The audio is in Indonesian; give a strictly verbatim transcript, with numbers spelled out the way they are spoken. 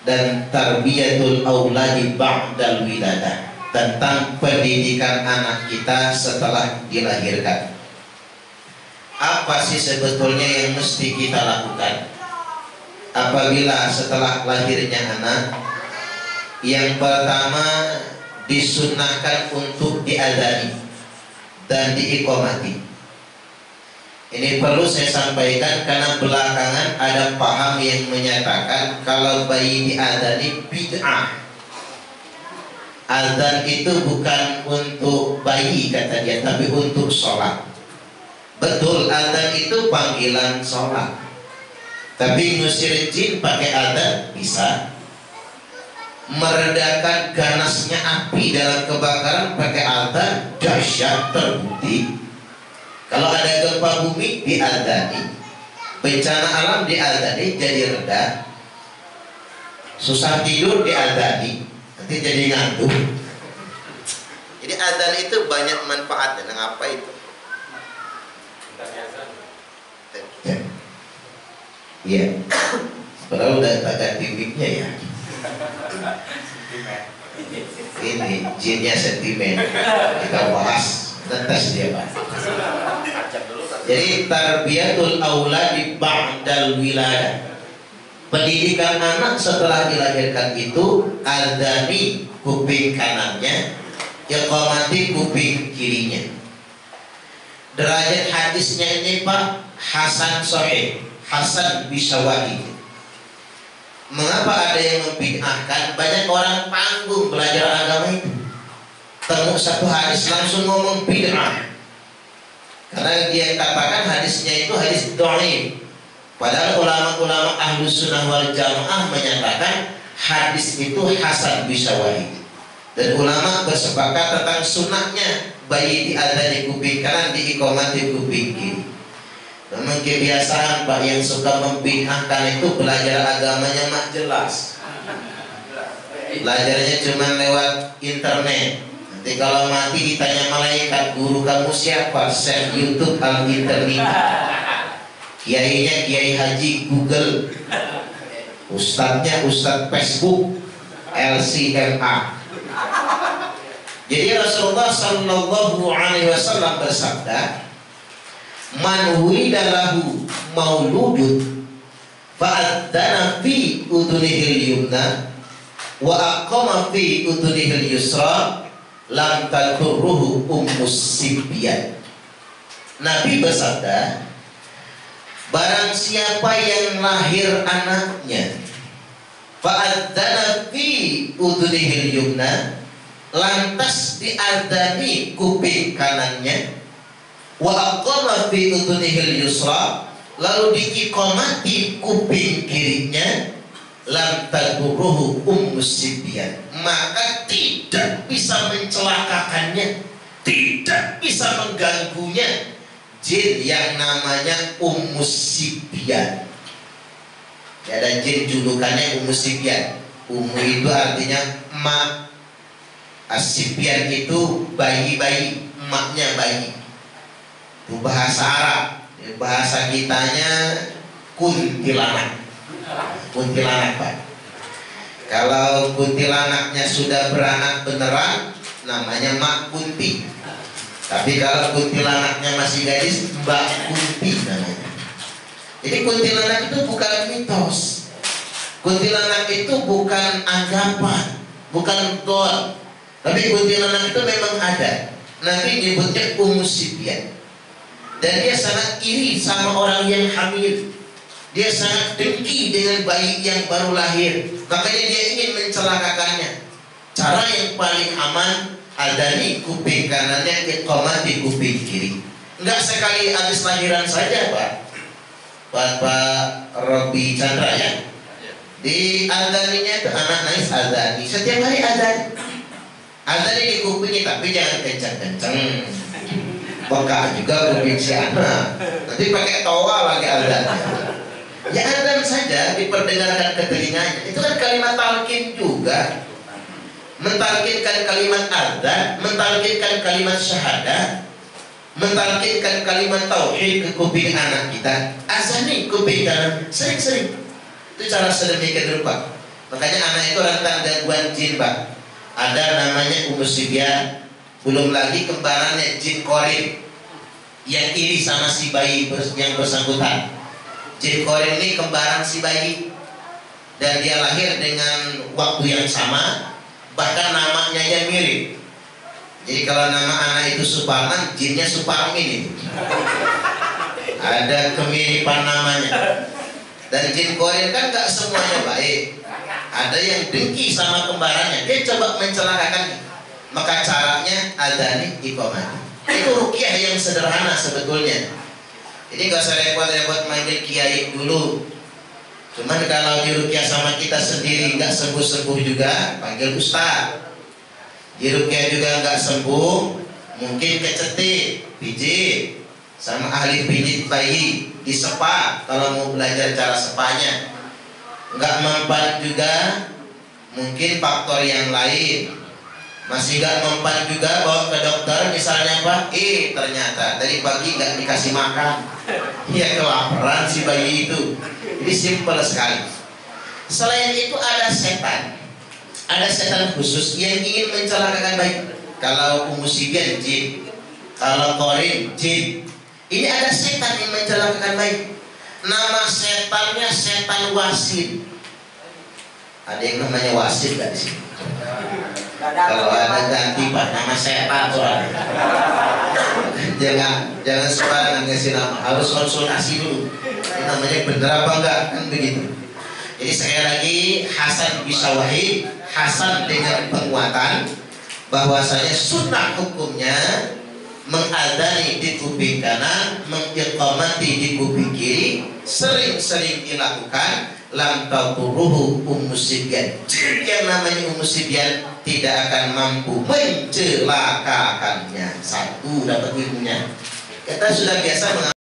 dan tarbiyatul auladi ba'dal wiladah, tentang pendidikan anak kita setelah dilahirkan. Apa sih sebetulnya yang mesti kita lakukan apabila setelah lahirnya anak? Yang pertama, disunnahkan untuk diadzani dan diiqamati. Ini perlu saya sampaikan karena belakangan ada paham yang menyatakan kalau bayi diadzani bid'ah. Adzan itu bukan untuk bayi kata dia, tapi untuk sholat. Betul, adzan itu panggilan sholat. Tapi ngusir jin pakai adzan bisa. Meredakan ganasnya api dalam kebakaran pakai adzan dahsyat, terbukti. Kalau ada gempa bumi diadzani, bencana alam diadzani jadi reda, susah tidur diadzani, nanti jadi ngantuk. Jadi adzan itu banyak manfaatnya. Nah, apa itu? Iya. Padahal udah tak ganti mic-nya ya. Ini jinnya sentimen. Kita bahas tetes dia Pak. Jadi tarbiyatul auladi ba'dal wiladah, pendidikan anak setelah dilahirkan itu adzani kuping kanannya, iqamati kuping kirinya. Derajat hadisnya ini Pak hasan sahih, hasan bisawahid. Mengapa ada yang membid'ahkan? Banyak orang panggung belajar agama itu, temu satu hadis langsung ngomong bid'ah, karena dia katakan hadisnya itu hadis dhaif. Padahal ulama-ulama ahlus sunnah wal jamaah menyatakan hadis itu hasan bisawahid. Dan ulama bersepakat tentang sunnahnya bayi diadzani kuping kanan, diiqamati kuping kiri. Memang kebiasaan Pak yang suka membid'ahkan itu belajar agamanya mah jelas, belajarnya cuma lewat internet. Nanti kalau mati ditanya malaikat, guru kamu siapa? Chef YouTube al internet. Kiainya Kiai Haji Google, ustadznya Ustadz Facebook L C M A. Jadi Rasulullah Sallallahu Alaihi Wasallam bersabda, man widalahu mauludun fa'adzana fi udunihil yumna wa aqama fi udunihil yusra lam tadurruhu ummus sibyan. Nabi bersabda, barang siapa yang lahir anaknya fa'adzana fi udunihil yumna, lantas diadzani kuping kanannya, wa aqama fi udunihil yusra, lalu diiqamati kuping kirinya, lam tadurruhu ummus sibyan, maka tidak bisa mencelakakannya, tidak bisa mengganggunya jin yang namanya ummus sibyan. Ya, ada jin julukannya ummus sibyan. Ummu itu artinya emak, as-sibyan itu bayi-bayi, emaknya bayi. Itu bahasa Arab. Bahasa kitanya kuntilanak. Kuntilanak Pak. Kalau kuntilanaknya sudah beranak beneran, namanya Mak Kunti. Tapi kalau kuntilanaknya masih gadis, Mbak Kunti namanya. Jadi kuntilanak itu bukan mitos. Kuntilanak itu bukan anggapan, bukan doa. Tapi kuntilanak itu memang ada. Nabi nyebutnya ummus sibyan. Dan dia sangat iri sama orang yang hamil. Dia sangat dengki dengan bayi yang baru lahir. Makanya dia ingin mencelakakannya. Cara yang paling aman, adzani kuping kanannya, iqamati kuping kiri. Enggak sekali habis lahiran saja Pak. Bapak Robi Chandra ya, di adzaninya itu anak nangis adzani. Setiap hari adzani. Adzani di kupingnya, tapi jangan kencang-kencang. Peka juga kuping si anak. Nanti pakai toa lagi adzannya. Ya adzan saja, diperdengarkan ke telinganya. Itu kan kalimat talqin juga. Mentalkinkan kalimat adzan, mentalkinkan kalimat syahadat, mentalkinkan kalimat tauhid ke kuping anak kita. Azani kuping kanan, sering-sering. Itu cara sedemikian rupa. Makanya anak itu rentan gangguan jin, Pak. Ada namanya Ummu Sibyan, belum lagi kembarannya jin korin yang iri sama si bayi yang bersangkutan. Jin korin ini kembaran si bayi, dan dia lahir dengan waktu yang sama, bahkan namanya aja mirip. Jadi kalau nama anak itu Suparman, jinnya Suparmin itu. Ada kemiripan namanya. Dan jin korin kan gak semuanya baik. Ada yang dengki sama kembarannya, dia coba mencelakakannya. Maka caranya adani iqamah. Itu ruqyah yang sederhana sebetulnya. Jadi gak usah repot-repot manggil kiai dulu. Cuman kalau di ruqyah sama kita sendiri nggak sembuh-sembuh juga, panggil ustaz. Di ruqyah juga nggak sembuh, mungkin kecetit, pijit, sama ahli pijit bayi, disepa kalau mau belajar cara sepanya. Nggak mempan juga, mungkin faktor yang lain. Masih nggak mempan juga, bawa ke dokter misalnya Pak, eh ternyata dari pagi nggak dikasih makan, ya kelaparan si bayi itu. Jadi simpel sekali. Selain itu ada setan, ada setan khusus yang ingin mencelakakan bayi. Kalau Ummu Sibyan jin, kalau korin jin. Ini ada setan yang mencelakakan bayi. Nama setannya setan wasit. Ada yang namanya wasit gak di sini? Kalau ada ganti Pak nama setan soalnya. Jangan jangan sembarangan ngasih nama, harus konsultasi dulu. Ini namanya bener apa enggak, kan begitu. Jadi sekali lagi Hasan bisawahid, Hasan dengan penguatan bahwasanya sunnah hukumnya mengadani di kuping kanan, mengiqamati di kuping kiri, sering-sering dilakukan. Lam taturuhu Ummu Sibyan. Yang namanya Ummu Sibyan tidak akan mampu mencelakakannya. Satu dapat ilmunya. Kita sudah biasa